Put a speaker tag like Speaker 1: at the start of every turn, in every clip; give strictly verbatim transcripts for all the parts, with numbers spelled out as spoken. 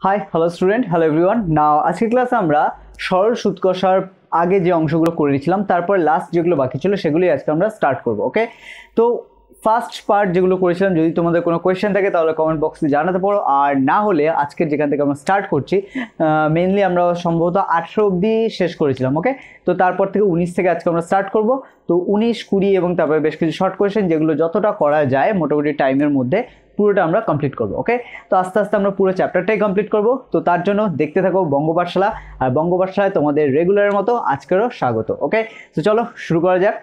Speaker 1: High hello student, hello everyone. Now আজকের ক্লাসে আমরা সরল সুদ কষার আগে যে অংশগুলো করেছিলাম তারপর লাস্ট যেগুলো বাকি ছিল সেগুলোই আজকে আমরা স্টার্ট করব। ওকে, তো ফার্স্ট পার্ট যেগুলো করেছিলাম, যদি তোমাদের কোনো কোয়েশ্চেন থাকে তাহলে কমেন্ট বক্সে জানাতে পারো, আর না হলে আজকের যেখান থেকে আমরা স্টার্ট করছি মেনলি আমরা সম্ভবত আঠেরো অবধি শেষ করেছিলাম। ওকে, তো তারপর থেকে উনিশ থেকে আজকে আমরা স্টার্ট করব। তো উনিশ কুড়ি এবং তারপরে বেশ কিছু শর্ট কোয়েশ্চেন যেগুলো যতটা করা যায় মোটামুটি টাইমের মধ্যে পুরোটা আমরা কমপ্লিট করব। ওকে, তো আস্তে আস্তে আমরা পুরো চ্যাপ্টারটাই কমপ্লিট করব। তো তার জন্য দেখতে থাকো বঙ্গ পাঠশালা, আর বঙ্গ পাঠশালায় তোমাদের রেগুলারের মতো আজকেরও স্বাগত। ওকে, তো চলো শুরু করা যাক।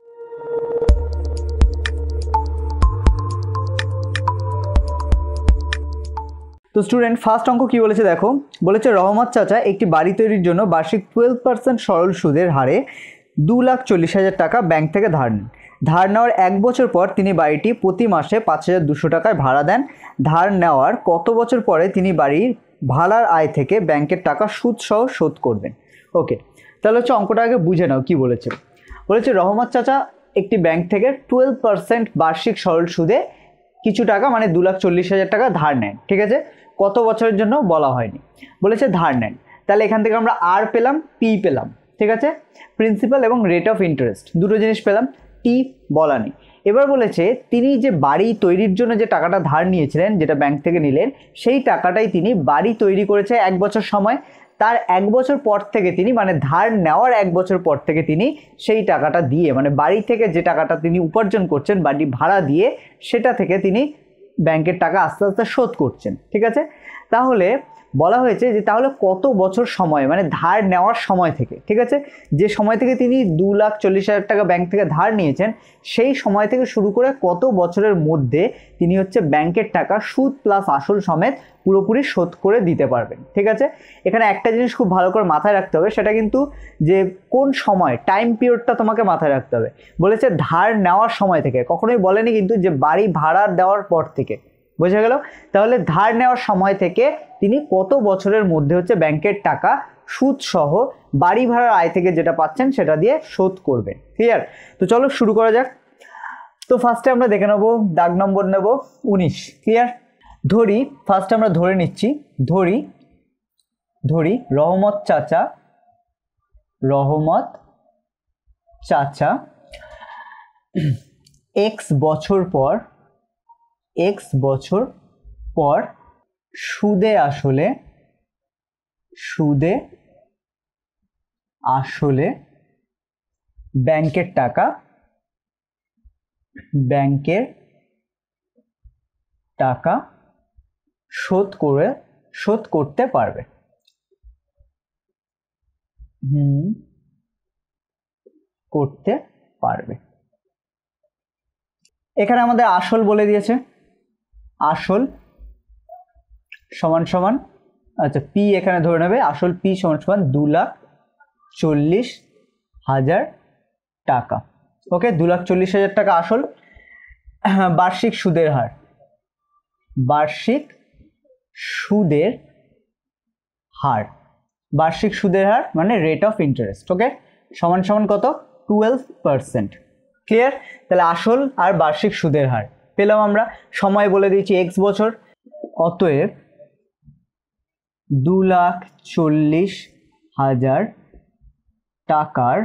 Speaker 1: তো স্টুডেন্ট, ফার্স্ট অঙ্ক কি বলেছে দেখো, বলেছে রহমত চাচা একটি বাড়ি তৈরির জন্য বার্ষিক টুয়েলভ পার্সেন্ট সরল সুদের হারে দু লাখ চল্লিশ হাজার টাকা ব্যাংক থেকে ধার নেন। ধার নেওয়ার এক বছর পর তিনি বাড়িটি প্রতি মাসে পাঁচ হাজার দুশো টাকায় ভাড়া দেন। ধার নেওয়ার কত বছর পরে তিনি বাড়ির ভাড়ার আয় থেকে ব্যাংকের টাকা সুদ সহ শোধ করবেন? ওকে, তাহলে হচ্ছে অঙ্কটা আগে বুঝে নাও কি বলেছে। বলেছে রহমত চাচা একটি ব্যাংক থেকে টুয়েলভ পার্সেন্ট বার্ষিক সরল সুদে কিছু টাকা মানে দু লাখ চল্লিশ হাজার টাকা ধার নেন। ঠিক আছে, কত বছরের জন্য বলা হয়নি, বলেছে ধার নেন। তাহলে এখান থেকে আমরা আর পেলাম, পি পেলাম। ঠিক আছে, প্রিন্সিপাল এবং রেট অফ ইন্টারেস্ট দুটো জিনিস পেলাম, টি বলা নেই। এবার বলেছে তিনি যে বাড়ি তৈরির জন্য যে টাকাটা ধার নিয়েছিলেন, যেটা ব্যাংক থেকে নিলেন, সেই টাকাটাই তিনি বাড়ি তৈরি করেছে এক বছর সময়। তার এক বছর পর থেকে তিনি মানে ধার নেওয়ার এক বছর পর থেকে তিনি সেই টাকাটা দিয়ে মানে বাড়ি থেকে যে টাকাটা তিনি উপার্জন করছেন বাড়ি ভাড়া দিয়ে, সেটা থেকে তিনি ব্যাংকের টাকা আস্তে আস্তে শোধ করছেন। ঠিক আছে, তাহলে বলা হয়েছে যে তাহলে কত বছর সময় মানে ধার নেওয়ার সময় থেকে, ঠিক আছে, যে সময় থেকে তিনি দু লাখ চল্লিশ হাজার টাকা ব্যাংক থেকে ধার নিয়েছেন সেই সময় থেকে শুরু করে কত বছরের মধ্যে তিনি হচ্ছে ব্যাংকের টাকা সুদ প্লাস আসল সমেত পুরোপুরি শোধ করে দিতে পারবেন। ঠিক আছে, এখানে একটা জিনিস খুব ভালো করে মাথায় রাখতে হবে, সেটা কিন্তু যে কোন সময় টাইম পিরিয়ডটা তোমাকে মাথায় রাখতে হবে। বলেছে ধার নেওয়ার সময় থেকে, কখনোই বলেনি কিন্তু যে বাড়ি ভাড়া দেওয়ার পর থেকে। বোঝা গেল? তাহলে ধার নেওয়ার সময় থেকে তিনি কত বছরের মধ্যে হচ্ছে ব্যাংকের টাকা সুদ সহ বাড়ি ভাড়ার আয় থেকে যেটা পাচ্ছেন সেটা দিয়ে শোধ করবেন। ক্লিয়ার? তো চলো শুরু করা যাক। তো ফার্স্টে আমরা দেখে নেব, দাগ নম্বর নেব উনিশ। ক্লিয়ার? ধরি, ফার্স্টে আমরা ধরে নিচ্ছি, ধরি ধরি রহমত চাচা রহমত চাচা এক্স বছর পর এক্স বছর পর সুদে আসলে সুদে আসলে ব্যাংকের টাকা ব্যাংকের টাকা শোধ করে শোধ করতে পারবে। হুম করতে পারবে। এখানে আমাদের আসল বলে দিয়েছে, আসল সমান সমান, আচ্ছা পি এখানে ধরে নেবে, আসল পি সমান সমান দু লাখ চল্লিশ হাজার টাকা। ওকে, দু লাখ চল্লিশ হাজার টাকা আসল। বার্ষিক সুদের হার, বার্ষিক সুদের হার বার্ষিক সুদের হার মানে রেট অফ ইন্টারেস্ট। ওকে, সমান সমান কত? Twelve percent. ক্লিয়ার? তাহলে আসল আর বার্ষিক সুদের হার পেলাম আমরা। সময় বলে দিয়েছি এক্স বছর, অতএব দু লাখ চল্লিশ হাজার টাকার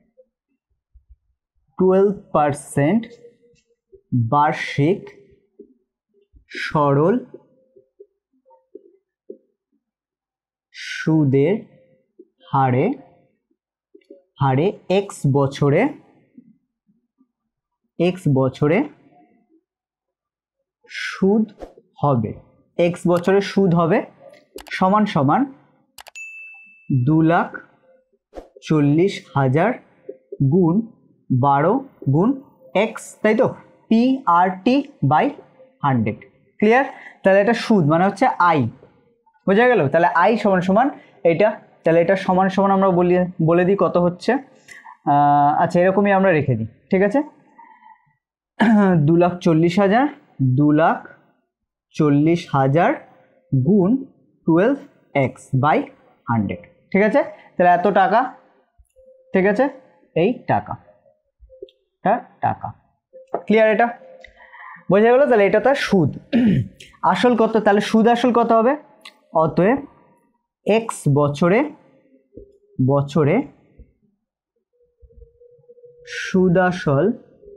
Speaker 1: টুয়েলভ পার্সেন্ট বার্ষিক সরল সুদের হারে হারে এক্স বছরে এক্স বছরে সুদ হবে, এক্স বছরে সুদ হবে সমান সমান দু লাখ চল্লিশ হাজার গুণ বারো গুণ এক্স, তাই তো, P R T by hundred. Clear? তাহলে এটা সুদ মানে হচ্ছে আই। বোঝা গেল? তাহলে আই সমান সমান এটা, তাহলে এটা সমান সমান আমরা বলি বলে দিই কত হচ্ছে। আচ্ছা এরকমই আমরা রেখে দিই। ঠিক আছে, দু লাখ চল্লিশ হাজার দু লাখ চল্লিশ হাজার গুণ টুয়েলভ এক্স বাই হান্ড্রেড। ঠিক আছে, তাহলে এত টাকা। ঠিক আছে, এই টাকা টাকা ক্লিয়ার? এটা বোঝা গেল? তাহলে এটা তার সুদ। আসল কত? তাহলে সুদ আসল কত হবে? অতএব এক্স বছরে বছরে সুদাসল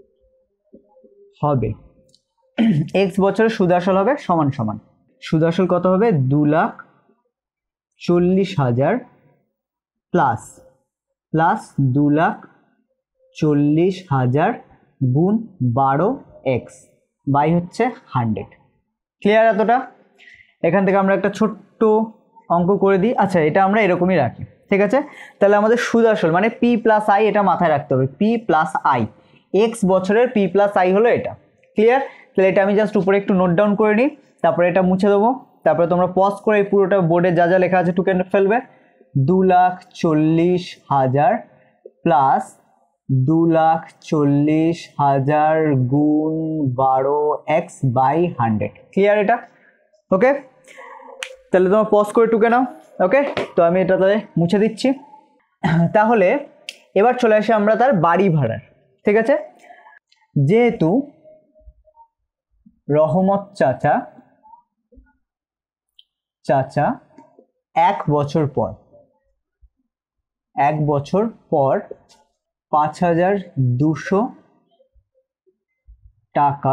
Speaker 1: হবে, এক্স বছরে সুদাসল হবে সমান সমান সুদাসল কত হবে দু লাখ চল্লিশ হাজার প্লাস প্লাস দু লাখ চল্লিশ হাজার গুণ বারো এক্স বাই হচ্ছে হান্ড্রেড। ক্লিয়ার এতটা? এখান থেকে আমরা একটা ছোট্ট অঙ্ক করে দিই। আচ্ছা, এটা আমরা এরকমই রাখি, ঠিক আছে? তাহলে আমাদের সুদাসল মানে পি প্লাস আই, এটা মাথায় রাখতে হবে, পি প্লাস আই, এক্স বছরের পি প্লাস আই হলো এটা। ক্লিয়ার? তাহলে এটা আমি জাস্ট উপরে একটু নোট ডাউন করে নিই, তারপরে এটা মুছে দেবো, তারপরে তোমরা পজ করে এই পুরোটা বোর্ডে যা যা লেখা আছে টুকে ফেলবে। দু লাখ চল্লিশ হাজার প্লাস দু লাখ চল্লিশ হাজার গুণ বারো এক্স বাই হান্ড্রেড। ক্লিয়ার এটা? ওকে, তাহলে তোমার পজ করে টুকে নাও। ওকে, তো আমি এটা তাহলে মুছে দিচ্ছি। তাহলে এবার চলে আসি আমরা তার বাড়ি ভাড়ার। ঠিক আছে, যেহেতু রহমত চাচা চাচা এক বছর পর এক বছর পর পাঁচ হাজার দুশো টাকা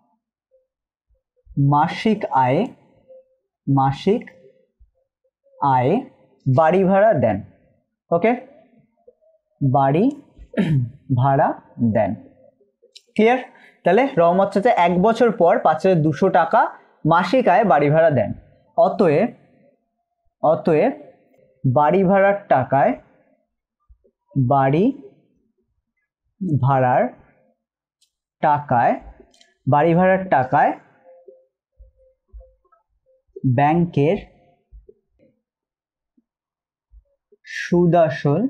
Speaker 1: মাসিক আয়ে মাসিক আয়ে বাড়ি ভাড়া দেন। ওকে, বাড়ি ভাড়া দেন। ক্লিয়ার? তাহলে রহমত চাচা এক বছর পর পাঁচ হাজার দুশো টাকা মাসিক আয়ে বাড়ি ভাড়া দেন। অতএব অতএব বাড়ি ভাড়ার টাকায় বাড়ি ভাড়ার টাকায় বাড়ি ভাড়ার টাকায় ব্যাংকের সুদাসল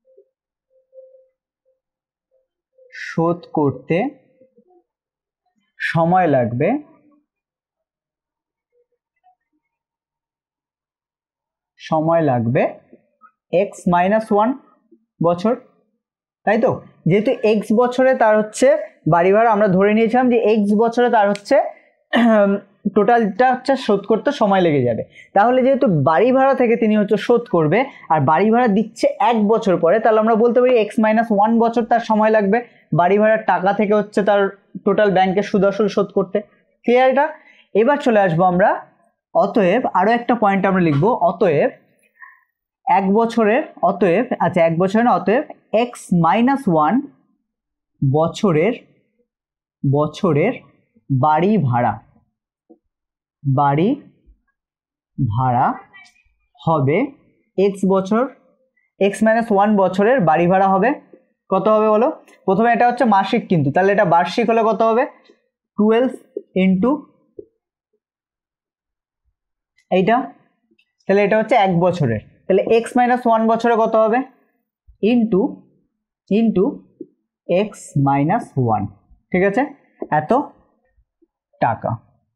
Speaker 1: শোধ করতে সময় লাগবে সময় লাগবে এক্স মাইনাস ওয়ান বছর। তাই তো? যেহেতু এক্স বছরে তার হচ্ছে বাড়ি ভাড়া, আমরা ধরে নিয়েছিলাম যে এক্স বছরে তার হচ্ছে টোটালটা হচ্ছে শোধ করতে সময় লেগে যাবে। তাহলে যেহেতু বাড়ি ভাড়া থেকে তিনি হচ্ছে শোধ করবে আর বাড়ি ভাড়া দিচ্ছে এক বছর পরে, তাহলে আমরা বলতে পারি এক্স মাইনাস ওয়ান বছর তার সময় লাগবে বাড়ি ভাড়ার টাকা থেকে হচ্ছে তার টোটাল ব্যাংকের সুদ আসল শোধ করতে। ক্লিয়ার এটা? এবার চলে আসবো আমরা অতএব আরো একটা পয়েন্ট আমরা লিখবো, অতএব এক বছরের অতএব আচ্ছা এক বছরের না অতএব এক্স মাইনাস ওয়ান বছরের বছরের বাড়ি ভাড়া বাড়ি ভাড়া হবে এক্স বছর এক্স মাইনাস ওয়ান বছরের বাড়ি ভাড়া হবে কত হবে বলো? প্রথমে এটা হচ্ছে মাসিক, কিন্তু তাহলে এটা বার্ষিক হলে কত হবে? টুয়েলভ ইন্টু এইটা, তাহলে এটা হচ্ছে এক বছরের, তাহলে এক্স মাইনাস ওয়ান বছরে কত হবে? Into into x minus one. ঠিক আছে, এত টাকা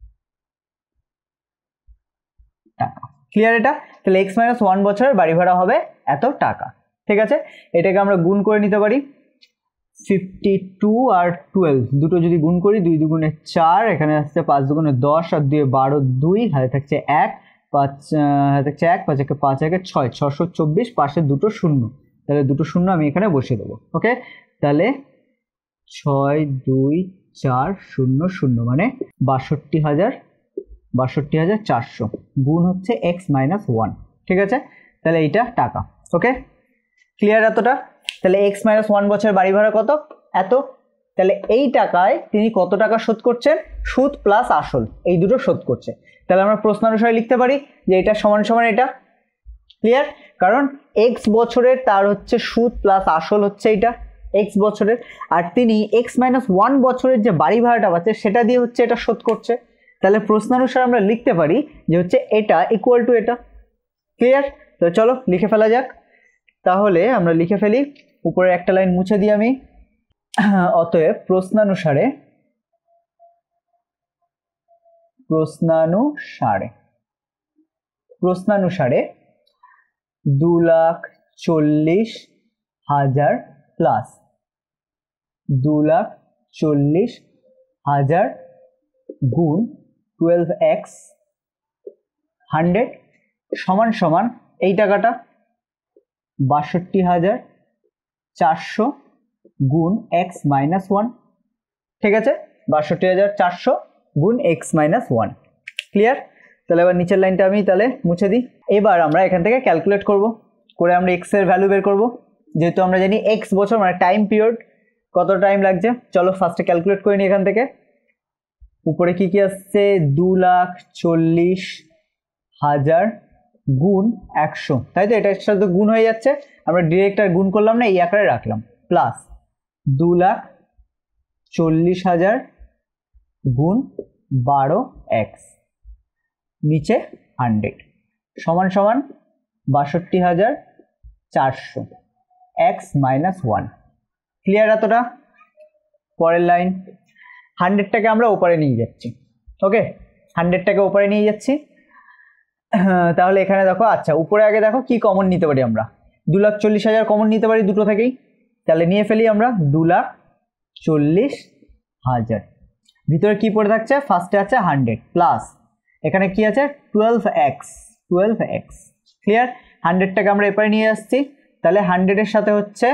Speaker 1: টাকা ক্লিয়ার এটা? তাহলে এক্স মাইনাস ওয়ান বছরের বাড়ি ভাড়া হবে এত টাকা। ঠিক আছে, এটাকে আমরা গুণ করে নিতে পারি। ফিফটি টু আর টুয়েলভ দুটো যদি গুণ করি, দুই দুগুণে চার, এখানে আসছে পাঁচ দুগুণে দশ আর দুই বারো, দুই হাতে থাকছে এক, পাঁচ হাতে থাকছে এক, পাঁচ একে পাঁচ একে ছয়, ছশো চব্বিশ, পাশে দুটো শূন্য, তাহলে দুটো শূন্য আমি এখানে বসিয়ে দেবো। ওকে, তাহলে ছয় দুই চার শূন্য শূন্য মানে বাষট্টি হাজার বাষট্টি হাজার চারশো গুণ হচ্ছে এক্স মাইনাস ওয়ান। ঠিক আছে, তাহলে এইটা টাকা। ওকে, ক্লিয়ার এতটা? তাহলে এক্স মাইনাস ওয়ান বছরের বাড়ি ভাড়া কত? এত। তাহলে এই টাকায় তিনি কত টাকা শোধ করছেন? সুদ প্লাস আসল এই দুটো শোধ করছে। তাহলে আমরা প্রশ্নানুসারে লিখতে পারি যে এটা সমান সমান এটা। ক্লিয়ার? কারণ এক্স বছরের তার হচ্ছে সুদ প্লাস আসল হচ্ছে এইটা এক্স বছরের, আর তিনি এক্স মাইনাস ওয়ান বছরের যে বাড়ি ভাড়াটা পাচ্ছে সেটা দিয়ে হচ্ছে এটা শোধ করছে। তাহলে প্রশ্নানুসারে আমরা লিখতে পারি যে হচ্ছে এটা ইকুয়াল টু এটা। ক্লিয়ার? তো চলো লিখে ফেলা যাক। তাহলে আমরা লিখে ফেলি, উপরে একটা লাইন মুছে দিই আমি। অতএব প্রশ্নানুসারে প্রশ্নানুসারে প্রশ্নানুসারে দু লাখ চল্লিশ হাজার প্লাস দু লাখ চল্লিশ হাজার গুণ টুয়েলভ এক্স হান্ড্রেড সমান সমান এই টাকাটা বাষট্টি হাজার চারশো গুণ এক্স মাইনাস ওয়ান। ঠিক আছে, বাষট্টি হাজার চারশো গুণ এক্স মাইনাস ওয়ান। ক্লিয়ার? তাহলে এবার নিচের লাইনটা আমি তাহলে মুছে দিই। এবার আমরা এখান থেকে ক্যালকুলেট করব, করে আমরা এক্স এর ভ্যালু বের করব। যেহেতু আমরা জানি এক্স বছর মানে টাইম পিরিয়ড, কত টাইম লাগছে। চলো ফার্স্টে ক্যালকুলেট করে নিই এখান থেকে। উপরে কি কি আসছে, দু লাখ চল্লিশ হাজার গুণ একশো, তাই তো? এটার সাথে গুণ হয়ে যাচ্ছে, আমরা ডিরেক্ট আর গুণ করলাম না, এই আকারে রাখলাম। প্লাস দু লাখ চল্লিশ হাজার গুণ বারো এক্স, নিচে হান্ড্রেড, সমান সমান বাষট্টি হাজার চারশো এক্স মাইনাস ওয়ান। ক্লিয়ার এতটা? পরের লাইন, হান্ড্রেডটাকে আমরা ওপারে নিয়ে যাচ্ছি। ওকে, হান্ড্রেডটাকে ওপারে নিয়ে যাচ্ছি। তাহলে এখানে দেখো, আচ্ছা উপরে আগে দেখো কি কমন নিতে পারি আমরা। দু লাখ চল্লিশ হাজার কমন নিতে পারি দুটো থেকেই, তাহলে নিয়ে ফেলি আমরা দু লাখ চল্লিশ হাজার। ভিতরে কি পড়ে থাকছে, ফার্স্টে আছে হান্ড্রেড, প্লাস এখানে কি আছে twelve x, twelve x. Clear? হান্ড্রেডটাকে আমরা এপারে নিয়ে আসছি, তাহলে হান্ড্রেডের সাথে হচ্ছে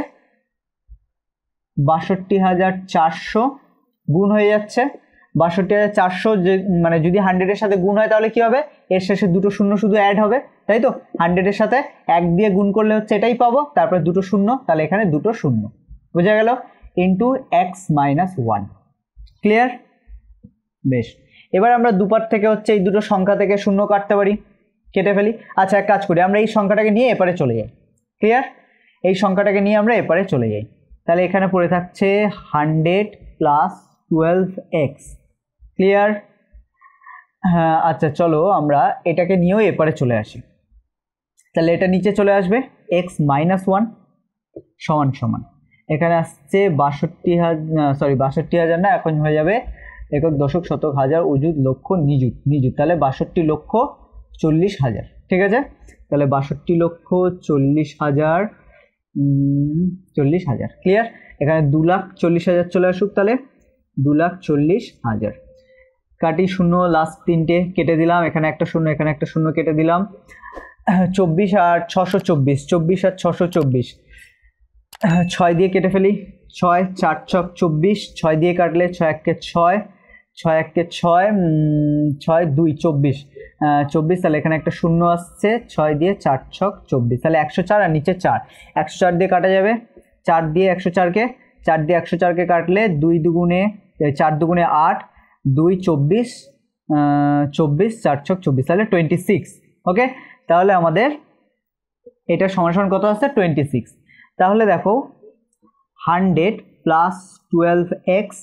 Speaker 1: বাষট্টি হাজার চারশো গুণ হয়ে যাচ্ছে। বাষট্টি হাজার চারশো মানে যদি হান্ড্রেডের সাথে গুণ হয় তাহলে কি হবে, এর শেষে দুটো শূন্য শুধু অ্যাড হবে, তাই তো? হান্ড্রেডের সাথে এক দিয়ে গুণ করলে হচ্ছে এটাই পাবো, তারপরে দুটো শূন্য, তাহলে এখানে দুটো শূন্য, বোঝা গেল? Into x minus one. Clear? বেশ, এবার আমরা দুপার থেকে হচ্ছে এই দুটো সংখ্যা থেকে শূন্য কাটতে পারি, কেটে ফেলি। আচ্ছা এক কাজ করি, আমরা এই সংখ্যাটাকে নিয়ে এপারে চলে যাই। ক্লিয়ার? এই সংখ্যাটাকে নিয়ে আমরা এপারে চলে যাই, তাহলে এখানে পড়ে থাকছে hundred plus twelve x. Clear? হ্যাঁ, আচ্ছা চলো আমরা এটাকে নিয়েও এপারে চলে আসি, তাহলে এটা নিচে চলে আসবে এক্স মাইনাস ওয়ান সমান সমান এখানে আসছে বাষট্টি হাজার, সরি বাষট্টি হাজার না, এখন হয়ে যাবে একক দশক শতক হাজার অযুত লক্ষ নিযুত, নিযুত তাহলে বাষট্টি লক্ষ চল্লিশ হাজার। ঠিক আছে, তাহলে বাষট্টি লক্ষ চল্লিশ হাজার, চল্লিশ হাজার। ক্লিয়ার? এখানে দু লাখ চল্লিশ হাজার চলে আসুক, তাহলে দু লাখ চল্লিশ হাজার। কাটি শূন্য, লাস্ট তিনটে কেটে দিলাম, এখানে একটা শূন্য, এখানে একটা শূন্য কেটে দিলাম। চব্বিশ আর ছশো চব্বিশ, চব্বিশ আর ছশো চব্বিশ, ছয় দিয়ে কেটে ফেলি। ছয় চার ছক চব্বিশ, ছয় দিয়ে কাটলে ছয় এককে ছয়, ছয় এককে ছয়, ছয় দুই চব্বিশ, চব্বিশ। তাহলে এখানে একটা শূন্য আসছে, ছয় দিয়ে চার ছক চব্বিশ, তাহলে একশো চার আর নিচে চার, একশো চার দিয়ে কাটা যাবে। চার দিয়ে একশো চারকে, চার দিয়ে একশো চারকে কাটলে দুই দুগুণে, চার দুগুণে আট, দুই চব্বিশ, চব্বিশ চার ছক চব্বিশ, তাহলে টোয়েন্টি সিক্স। ওকে, তাহলে আমাদের এটা সমান সমান কত আসছে, টোয়েন্টি সিক্স। তাহলে দেখো হান্ড্রেড প্লাস টুয়েলভ এক্স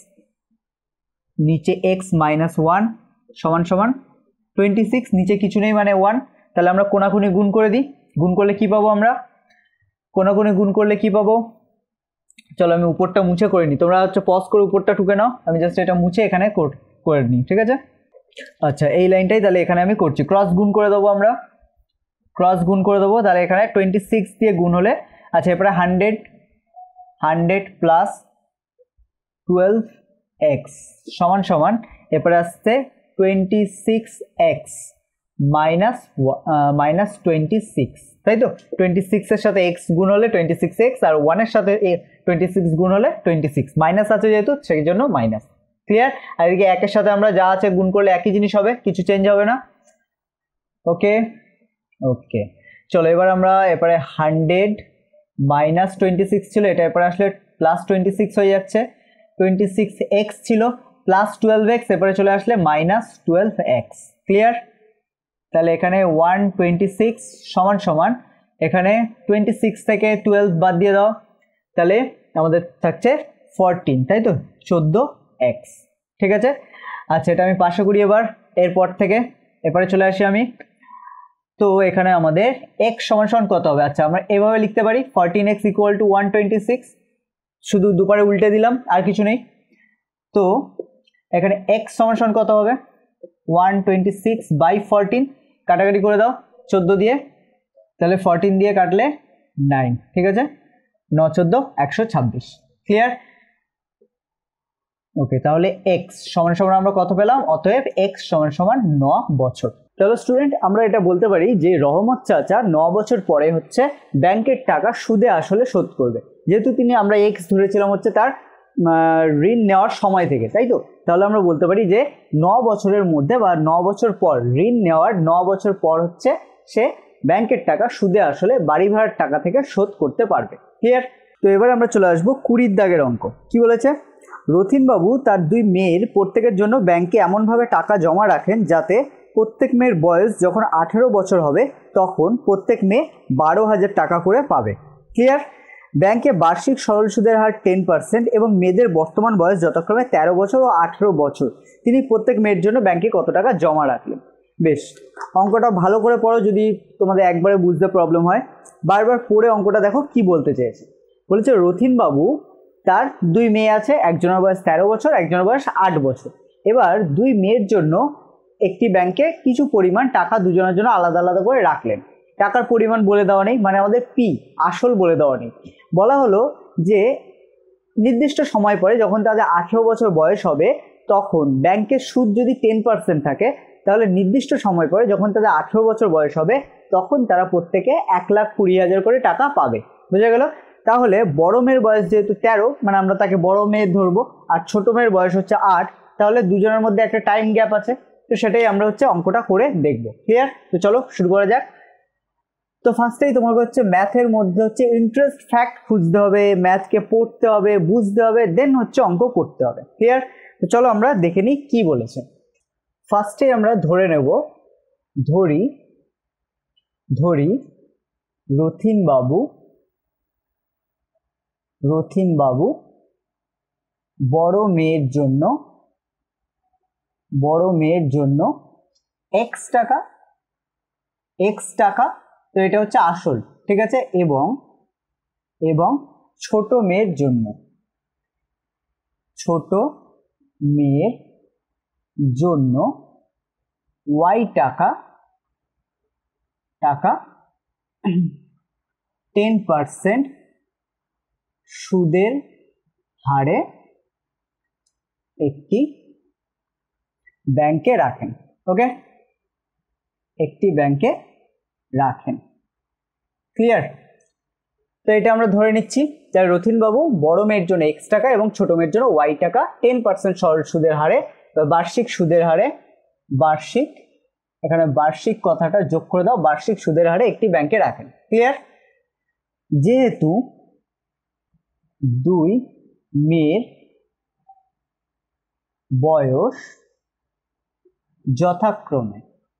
Speaker 1: নিচে এক্স মাইনাস ওয়ান সমান সমান টোয়েন্টি সিক্স, নিচে কিছু নেই মানে ওয়ান। তাহলে আমরা কোনাকুনি গুণ করে দিই, গুণ করলে কি পাবো আমরা, কোনাকুনি গুণ করলে কি পাবো। চলো আমি উপরটা মুছে করে নিই, তোমরা হচ্ছে পজ করে উপরটা টুকে নাও, আমি জাস্ট এটা মুছে এখানে করে নিই। ঠিক আছে, আচ্ছা এই লাইনটাই তাহলে এখানে আমি করছি, ক্রস গুণ করে দেবো আমরা, ক্রস গুণ করে দেবো। তাহলে এখানে টোয়েন্টি সিক্স দিয়ে গুণ হলে, আচ্ছা এরপরে hundred, hundred plus twelve x সমান সমান এরপরে আসছে twenty six x minus minus twenty six, তাই তো? টোয়েন্টি সিক্সের সাথে এক্স গুণ হলে টোয়েন্টি সিক্স এক্স, আর ওয়ানের সাথে টোয়েন্টি সিক্স গুণ হলে টোয়েন্টি সিক্স, মাইনাস আছে যেহেতু সেই জন্য মাইনাস। ক্লিয়ার? আর এদিকে একের সাথে আমরা যা আছে গুণ করলে একই জিনিস হবে, কিছু চেঞ্জ হবে না। ওকে ওকে, চলো এবার আমরা এবারে হান্ড্রেড মাইনাস টোয়েন্টি সিক্স ছিল, এটা এরপরে আসলে প্লাস টোয়েন্টি সিক্স হয়ে যাচ্ছে। টোয়েন্টি সিক্স এক্স ছিল প্লাস টুয়েলভ এক্স, এরপরে চলে আসলে মাইনাস টুয়েলভ এক্স। ক্লিয়ার? তাহলে এখানে ওয়ান টোয়েন্টি সিক্স সমান সমান এখানে টোয়েন্টি সিক্স থেকে টুয়েলভ বাদ দিয়ে দাও, তাহলে আমাদের থাকছে ফোরটিন, তাই তো? চোদ্দো এক্স। ঠিক আছে, আচ্ছা এটা আমি পাশে করি এবার, এরপর থেকে এরপরে চলে আসি আমি। তো এখানে আমাদের x সমান সমান কত হবে, আচ্ছা আমরা এভাবে লিখতে পারি fourteen x equal to one twenty six, শুধু দুপারে উল্টে দিলাম আর কিছু নেই। তো এখানে x সমান সমান কত হবে, one twenty six by fourteen, কাটাকাটি করে দাও চোদ্দো দিয়ে, তাহলে ফোরটিন দিয়ে কাটলে নাইন। ঠিক আছে, ন চোদ্দো একশো ছাব্বিশ। ক্লিয়ার? ওকে, তাহলে x সমান সমান আমরা কত পেলাম, অতএব x সমান সমান ন বছর। তাহলে স্টুডেন্ট আমরা এটা বলতে পারি যে রহমত চাচা ন বছর পরে হচ্ছে ব্যাংকের টাকা সুদে আসলে শোধ করবে, যেহেতু তিনি আমরা এক্স ধরেছিলাম হচ্ছে তার ঋণ নেওয়ার সময় থেকে, তাই তো? তাহলে আমরা বলতে পারি যে ন বছরের মধ্যে বা ন বছর পর ঋণ নেওয়ার ন বছর পর হচ্ছে সে ব্যাংকের টাকা সুদে আসলে বাড়ি ভাড়ার টাকা থেকে শোধ করতে পারবে। ক্লিয়ার? তো এবার আমরা চলে আসবো কুড়ির দাগের অঙ্ক। কি বলেছে? রথিনবাবু তার দুই মেয়ের প্রত্যেকের জন্য ব্যাংকে এমনভাবে টাকা জমা রাখেন যাতে প্রত্যেক মেয়ের বয়স যখন আঠেরো বছর হবে তখন প্রত্যেক মেয়ে বারো হাজার টাকা করে পাবে। ক্লিয়ার? ব্যাংকে বার্ষিক সরল সুদের হার টেন পার্সেন্ট এবং মেয়েদের বর্তমান বয়স যথাক্রমে তেরো বছর ও আঠেরো বছর। তিনি প্রত্যেক মেয়ের জন্য ব্যাংকে কত টাকা জমা রাখলেন? বেশ, অঙ্কটা ভালো করে পড়ো, যদি তোমাদের একবারে বুঝতে প্রবলেম হয় বারবার পড়ে অঙ্কটা দেখো কি বলতে চেয়েছে। বলেছে রথিনবাবু তার দুই মেয়ে আছে, একজনের বয়স তেরো বছর, একজনের বয়স আট বছর। এবার দুই মেয়ের জন্য একটি ব্যাংকে কিছু পরিমাণ টাকা দুজনের জন্য আলাদা আলাদা করে রাখলেন। টাকার পরিমাণ বলে দেওয়া নেই, মানে আমাদের পি আসল বলে দেওয়া নেই। বলা হলো যে নির্দিষ্ট সময় পরে যখন তাদের আঠেরো বছর বয়স হবে তখন ব্যাংকের সুদ যদি টেন পার্সেন্ট থাকে, তাহলে নির্দিষ্ট সময় পরে যখন তাদের আঠেরো বছর বয়স হবে তখন তারা প্রত্যেকে এক লাখ কুড়ি হাজার করে টাকা পাবে। বুঝা গেল? তাহলে বড় মেয়ের বয়স যেহেতু তেরো, মানে আমরা তাকে বড় মেয়ে ধরবো, আর ছোট মেয়ের বয়স হচ্ছে আট, তাহলে দুজনের মধ্যে একটা টাইম গ্যাপ আছে, তো সেটাই আমরা হচ্ছে অঙ্কটা করে দেখবো। ক্লিয়ার? তো চলো শুরু করা যাক। তো ফার্স্টেই তোমাকে হচ্ছে ম্যাথের মধ্যে হচ্ছে ইন্টারেস্ট ফ্যাক্ট খুঁজতে হবে, ম্যাথকে পড়তে হবে, বুঝতে হবে, দেন হচ্ছে অঙ্ক করতে হবে। ক্লিয়ার? তো চলো আমরা দেখে নিই কি বলেছে। ফার্স্টে আমরা ধরে নেব, ধরি ধরি রথিনবাবু রথিনবাবু বড় মেয়ের জন্য বড় মেয়ের জন্য এক্স টাকা এক্স টাকা তো এটা হচ্ছে আসল, ঠিক আছে, এবং এবং ছোট মেয়ের জন্য ছোট মেয়ের জন্য ওয়াই টাকা টাকা টেন পার্সেন্ট সুদের হারে একটি ব্যাংকে রাখেন। ওকে, একটি ব্যাংকে রাখেন। ক্লিয়ার? তো এটা আমরা ধরে নিচ্ছি যে রথিনবাবু বড় মেয়ের জন্য এক্স টাকা এবং ছোট মেয়ের জন্য ওয়াই টাকা টেন পার্সেন্ট সরল সুদের হারে বা বার্ষিক সুদের হারে, বার্ষিক এখানে বার্ষিক কথাটা যোগ করে দাও, বার্ষিক সুদের হারে একটি ব্যাংকে রাখেন। ক্লিয়ার? যেহেতু দুই মেয়ের বয়স যথাক্রমে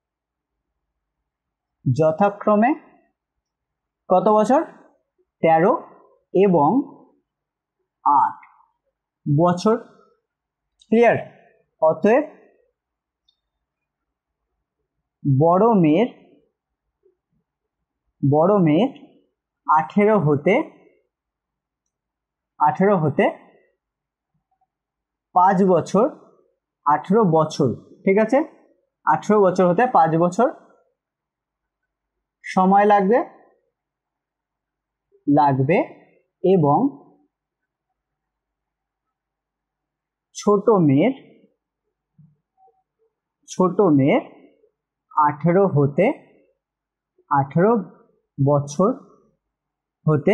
Speaker 1: যথাক্রমে কত বছর? তেরো এবং আট বছর। ক্লিয়ার? অতএব বড় মেয়ের বড় মেয়ের আঠেরো হতে আঠেরো হতে পাঁচ বছর আঠেরো বছর, ঠিক আছে, আঠেরো বছর হতে পাঁচ বছর সময় লাগবে লাগবে এবং ছোট মেয়ের ছোট মেয়ের আঠেরো হতে আঠেরো বছর হতে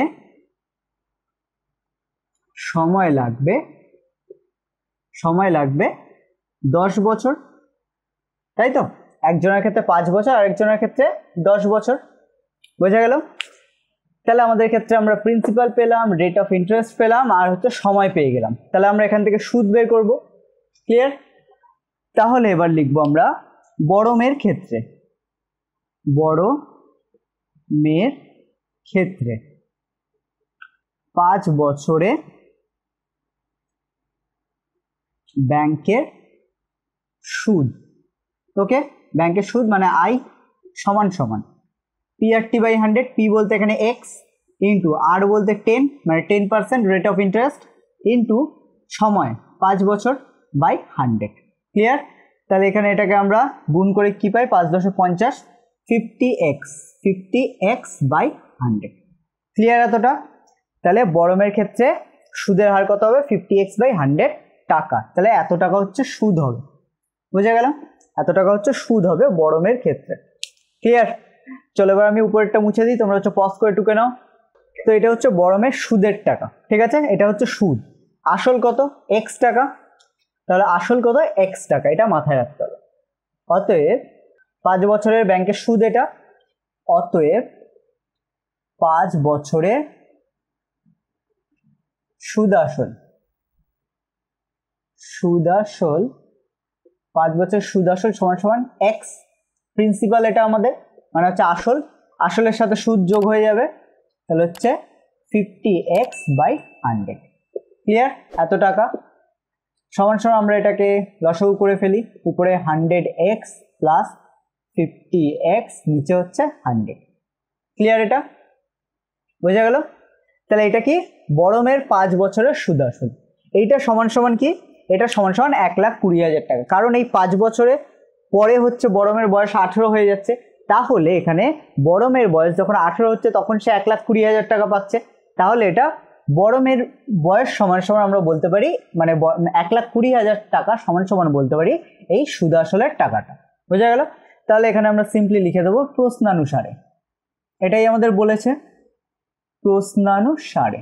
Speaker 1: সময় লাগবে সময় লাগবে দশ বছর, তাই তো? একজনের ক্ষেত্রে পাঁচ বছর, আরেকজনের ক্ষেত্রে দশ বছর। বোঝা গেল? তাহলে আমাদের ক্ষেত্রে আমরা প্রিন্সিপাল পেলাম, রেট অফ ইন্টারেস্ট পেলাম, আর হচ্ছে সময় পেয়ে গেলাম। তাহলে আমরা এখান থেকে সুদ বের করব। ক্লিয়ার? তাহলে এবার লিখবো আমরা বড় মেয়ের ক্ষেত্রে বড় মেয়ের ক্ষেত্রে পাঁচ বছরে ব্যাংকের সুদ। ওকে, ব্যাংকের সুদ মানে আই সমান সমান P R T by hundred. P বলতে এখানে এক্স, ইন্টু আর বলতে টেন, মানে ten percent rate of interest, into সময় পাঁচ বছর বাই হান্ড্রেড। ক্লিয়ার? তাহলে এখানে এটাকে আমরা গুণ করে কি পাই? পাঁচ দশে পঞ্চাশ, fifty x fifty x by hundred. Clear এতটা? তাহলে বড় মেয়ের ক্ষেত্রে সুদের হার কত হবে? ফিফটি এক্স বাই হান্ড্রেড টাকা। তাহলে এত টাকা হচ্ছে সুদ হবে। বুঝা গেল? এত টাকা হচ্ছে সুদ হবে বড় মেয়ের ক্ষেত্রে। ক্লিয়ার? চলো এবার আমি উপরেরটা মুছে দিই, তোমরা হচ্ছে পজ করে টুকে নাও। তো এটা হচ্ছে বড় মেয়ের সুদের টাকা, ঠিক আছে? এটা হচ্ছে সুদ। আসল কত? এক্স টাকা। তাহলে আসল কত? এক্স টাকা, এটা মাথায় রাখতে হবে। অতএব পাঁচ বছরের ব্যাংকের সুদ এটা। অতএব পাঁচ বছরের সুদ আসল সুদ আসল পাঁচ বছর সুদ আসল সমান সমান এক্স প্রিন্সিপাল, এটা আমাদের মানে হচ্ছে আসল, আসলের সাথে সুদ যোগ হয়ে যাবে, তাহলে হচ্ছে fifty x by hundred. Clear? এত টাকা সমান সমান আমরা এটাকে লসাগু করে ফেলি, উপরে hundred x plus fifty x, নিচে হচ্ছে হান্ড্রেড। ক্লিয়ার? এটা বোঝা গেল? তাহলে এটা কি? বড় মেয়ের পাঁচ বছরের সুদ আসল। এইটা সমান সমান কি? এটা সমান সমান এক লাখ কুড়ি হাজার টাকা, কারণ এই পাঁচ বছরে পরে হচ্ছে বড় মেয়ের বয়স আঠেরো হয়ে যাচ্ছে। তাহলে এখানে বড় মেয়ের বয়স যখন আঠেরো হচ্ছে তখন সে এক লাখ কুড়ি হাজার টাকা পাচ্ছে। তাহলে এটা বড় মেয়ের বয়স সমান সমান আমরা বলতে পারি, মানে এক লাখ কুড়ি হাজার টাকা সমান সমান বলতে পারি এই সুদ আসলের টাকাটা। বোঝা গেল? তাহলে এখানে আমরা সিম্পলি লিখে দেবো প্রশ্নানুসারে, এটাই আমাদের বলেছে প্রশ্নানুসারে।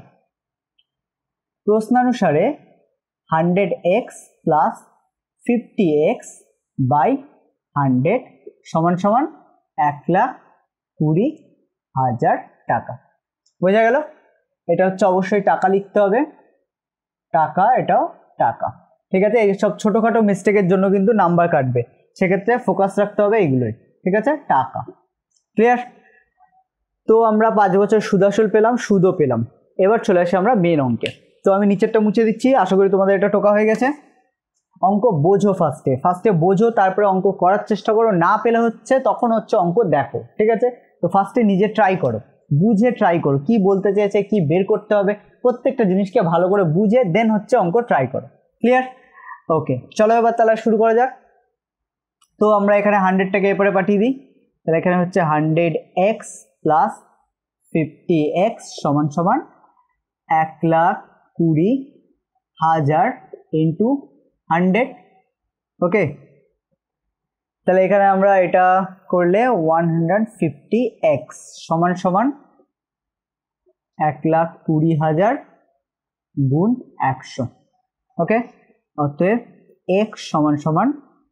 Speaker 1: প্রশ্নানুসারে hundred x plus fifty x by hundred সমান সমান এক লাখ কুড়ি হাজার টাকা। বোঝা গেল? এটা হচ্ছে অবশ্যই টাকা লিখতে হবে, টাকা, এটাও টাকা। ঠিক আছে? এই সব ছোটোখাটো মিস্টেকের জন্য কিন্তু নাম্বার কাটবে, সেক্ষেত্রে ফোকাস রাখতে হবে এইগুলোই। ঠিক আছে? টাকা। ক্লিয়ার? তো আমরা পাঁচ বছর সুদ আসল পেলাম, সুদও পেলাম। এবার চলে আসি আমরা মেন অঙ্কে। তো আমি নিচেরটা মুছে দিচ্ছি, আশা করি তোমাদের এটা টোকা হয়ে গেছে। অঙ্ক বোঝো, ফার্স্টে ফার্স্টে বোঝো, তারপরে অঙ্ক করার চেষ্টা করো। না পেলে হচ্ছে তখন হচ্ছে অঙ্ক দেখো। ঠিক আছে? তো ফার্স্টে নিজে ট্রাই করো, বুঝে ট্রাই করো কি বলতে চেয়েছে, কি বের করতে হবে, প্রত্যেকটা জিনিসকে ভালো করে বুঝে দেন হচ্ছে অঙ্ক ট্রাই করো। ক্লিয়ার? ওকে, চলো এবার তাহলে শুরু করা যাক। তো আমরা এখানে হান্ড্রেডটাকে এরপরে পাঠিয়ে দিই। তাহলে এখানে হচ্ছে hundred x plus fifty x সমান সমান এক লাখ কুড়ি হাজার ইন্টু হান্ড্রেড। ওকে, তাহলে এখানে আমরা এটা করলে ওয়ান হান্ড্রেড ফিফটি এক্স সমান সমান এক লাখ কুড়ি হাজার গুণ একশো। ওকে, অতএব এক্স সমান সমান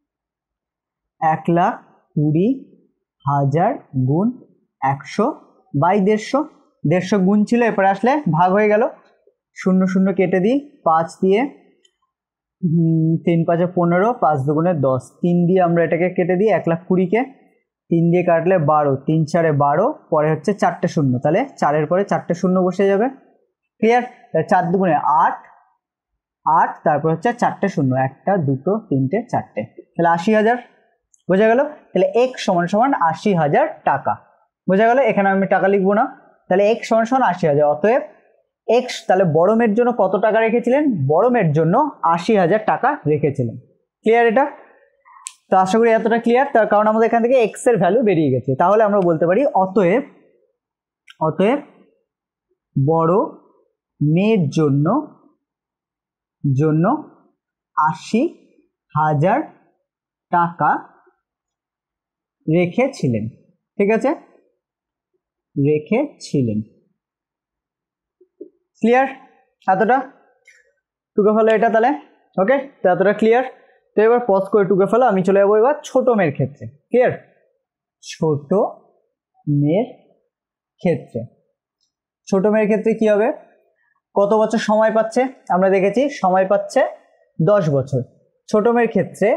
Speaker 1: এক লাখ কুড়ি হাজার গুণ একশো বাই দেড়শো। দেড়শো গুণ ছিল, এরপরে আসলে ভাগ হয়ে গেল, শূন্য শূন্য কেটে দিই, পাঁচ দিয়ে তিন পাঁচে পনেরো, পাঁচ দুগুণে দশ, তিন দিয়ে আমরা এটাকে কেটে দিই এক লাখ কুড়িকে, তিন দিয়ে কাটলে বারো, তিন চারে বারো, পরে হচ্ছে চারটে শূন্য, তাহলে চারের পরে চারটে শূন্য বসে যাবে। ক্লিয়ার? তাহলে চার দুগুণে আট, আট তারপর হচ্ছে চারটে শূন্য, একটা দুটো তিনটে চারটে, তাহলে আশি হাজার। বোঝা গেল? তাহলে এক সমান সমান আশি হাজার টাকা। বোঝা গেল? এখানে আমি টাকা লিখবো না, তাহলে এক সমান সমান আশি হাজার। অতএব এক্স তাহলে বড় মেয়ের জন্য কত টাকা রেখেছিলেন? বড় মেয়ের জন্য আশি হাজার টাকা রেখেছিলেন। ক্লিয়ার এটা? তো আশা করি এতটা ক্লিয়ার, তার কারণ আমাদের এখান থেকে এক্স এর ভ্যালু বেরিয়ে গেছে। তাহলে আমরা বলতে পারি অতএব অতএব বড় মেয়ের জন্য জন্য আশি হাজার টাকা রেখেছিলেন। ঠিক আছে? রেখেছিলেন। ক্লিয়ার? এতটা টুকে ফেলো এটা তাহলে। ওকে, তো এতটা ক্লিয়ার। তো এবার পজ করে টুকে ফেলো, আমি চলে যাবো এবার ছোট মেয়ের ক্ষেত্রে। ক্লিয়ার? ছোট মেয়ের ক্ষেত্রে ছোট মেয়ের ক্ষেত্রে কি হবে? কত বছর সময় পাচ্ছে? আমরা দেখেছি সময় পাচ্ছে দশ বছর। ছোট মেয়ের ক্ষেত্রে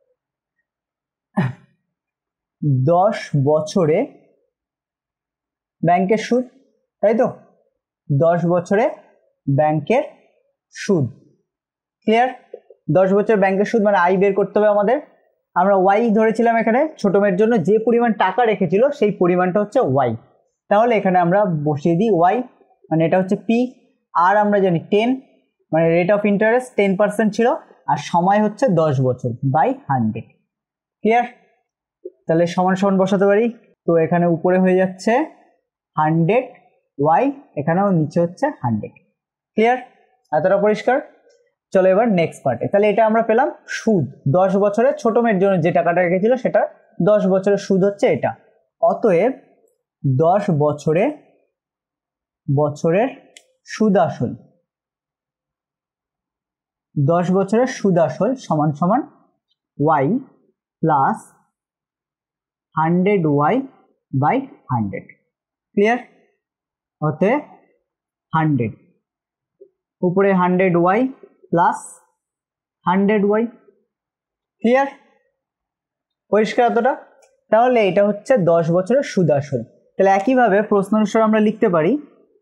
Speaker 1: দশ বছরে ব্যাংকের সুদ, তাই তো? দশ বছরে ব্যাংকের সুদ। ক্লিয়ার? দশ বছর ব্যাংকের সুদ মানে আই বের করতে হবে আমাদের। আমরা ওয়াই ধরেছিলাম এখানে, ছোট মেয়ের জন্য যে পরিমাণ টাকা রেখেছিল সেই পরিমাণটা হচ্ছে ওয়াই। তাহলে এখানে আমরা বসিয়ে দিই ওয়াই, মানে এটা হচ্ছে পি। আর আমরা জানি টেন, মানে rate of interest ten percent ছিল, আর সময় হচ্ছে দশ বছর বাই হান্ড্রেড। ক্লিয়ার? তাহলে সমান সমান বসাতে পারি। তো এখানে উপরে হয়ে যাচ্ছে হান্ড্রেড ওয়াই, এখানেও নিচে হচ্ছে হান্ড্রেড। ক্লিয়ার? এতটা পরিষ্কার? চলো এবার নেক্সট পার্টে। তাহলে এটা আমরা পেলাম সুদ, দশ বছরের ছোট মেয়ের জন্য যে টাকাটা রেখেছিল সেটা দশ বছরের সুদ হচ্ছে এটা। অতএব দশ বছরে বছরের সুদ আসল, দশ বছরের সুদ আসল সমান সমান y plus hundred y by hundred. Clear? অতএব হান্ড্রেড উপরে hundred y plus hundred y. Clear? পরিষ্কার এতটা? তাহলে এটা হচ্ছে দশ বছরের সুদ আসল। তাহলে একইভাবে প্রশ্নানুসারে আমরা লিখতে পারি,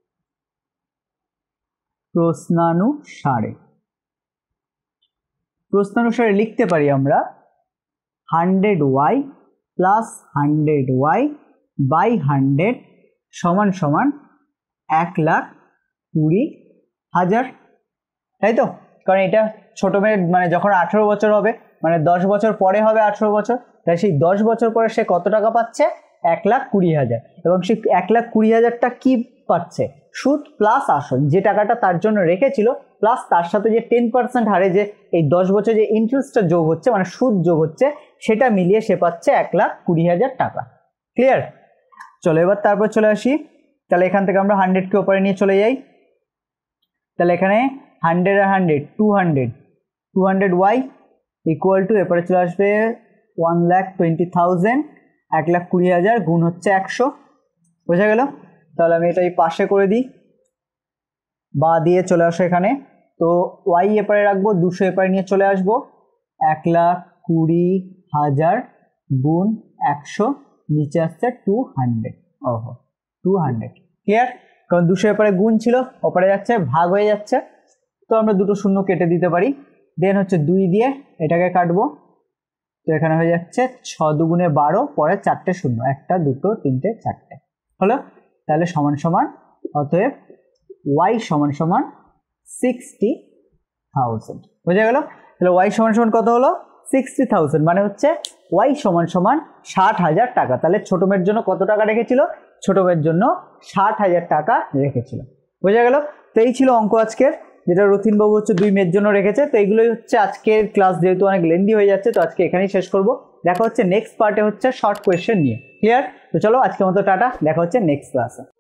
Speaker 1: প্রশ্নানুসারে প্রশ্নানুসারে লিখতে পারি আমরা hundred y plus hundred y by hundred সমান সমান এক লাখ কুড়ি হাজার। তাই তো? কারণ এটা ছোট মেয়ে মানে যখন আঠেরো বছর হবে, মানে দশ বছর পরে হবে আঠেরো বছর, তাই সেই দশ বছর পরে সে কত টাকা পাচ্ছে? এক লাখ কুড়ি হাজার। এবং সে এক লাখ কুড়ি হাজারটা কি পাচ্ছে? সুদ প্লাস আসল, যে টাকাটা তার জন্য রেখেছিল প্লাস তার সাথে যে টেন পার্সেন্ট হারে যে এই দশ বছর যে ইন্টারেস্টটা যোগ হচ্ছে, মানে সুদ যোগ হচ্ছে, সেটা মিলিয়ে সে পাচ্ছে এক লাখ কুড়ি হাজার টাকা। ক্লিয়ার? চলো এবার তারপর চলে আসি। তাহলে এখান থেকে আমরা হান্ড্রেডকে ওপরে নিয়ে চলে যাই। তাহলে এখানে হান্ড্রেড আর hundred two hundred two hundred y equal to এরপরে চলে আসবে ওয়ান লাখ টোয়েন্টি থাউজেন্ড, এক লাখ কুড়ি হাজার গুণ হচ্ছে একশো। বোঝা গেল? তাহলে আমি এটা এই পাশে করে দিই, বা দিয়ে চলে আসো এখানে। তো ওয়াই এপারে রাখবো, দুশো এপারে নিয়ে চলে আসবো, এক লাখ কুড়ি হাজার গুণ একশো, নিচে আসছে টু হান্ড্রেড। ওহো, টু হান্ড্রেড। ক্লিয়ার? কারণ দুশো এপারে গুণ ছিল, ওপারে যাচ্ছে ভাগ হয়ে যাচ্ছে, তো আমরা দুটো শূন্য কেটে দিতে পারি। দেন হচ্ছে দুই দিয়ে এটাকে কাটবো, তো এখানে হয়ে যাচ্ছে ছ দুগুণে বারো, পরে চারটে শূন্য, একটা দুটো তিনটে চারটে হলো। তাহলে সমান সমান, অতএব ওয়াই সমান সমান সিক্সটি থাউজেন্ড। বোঝা গেল? তাহলে ওয়াই সমান সমান কত হলো? সিক্সটি থাউজেন্ড, মানে হচ্ছে ওয়াই সমান সমান ষাট হাজার টাকা। তাহলে ছোট মেয়ের জন্য কত টাকা রেখেছিল? ছোট মেয়ের জন্য ষাট হাজার টাকা রেখেছিল। বোঝা গেল? তো এই ছিল অঙ্ক আজকের, যেটা রথিনবাবু হচ্ছে দুই মেয়ের জন্য রেখেছে। তো এইগুলোই হচ্ছে আজকের ক্লাস, যেহেতু অনেক লেন্দি হয়ে যাচ্ছে, তো আজকে এখানেই শেষ করব। দেখা হচ্ছে নেক্সট পার্টে হচ্ছে শর্ট কোয়েশ্চেন নিয়ে। ক্লিয়ার? তো চলো আজকের মতো টাটা, দেখা হচ্ছে নেক্সট ক্লাসে।